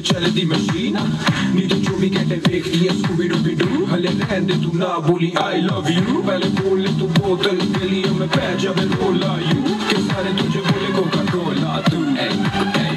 चलती मशीन नी तो 24 घंटे देखती है स्कूबी डूबी डू हले रहने तू ना बोली आई लव यू पहले बोल ले तू बोतल के लिए मैं पै जब रोला यू के सारे तुझे बोले कोका कोला तू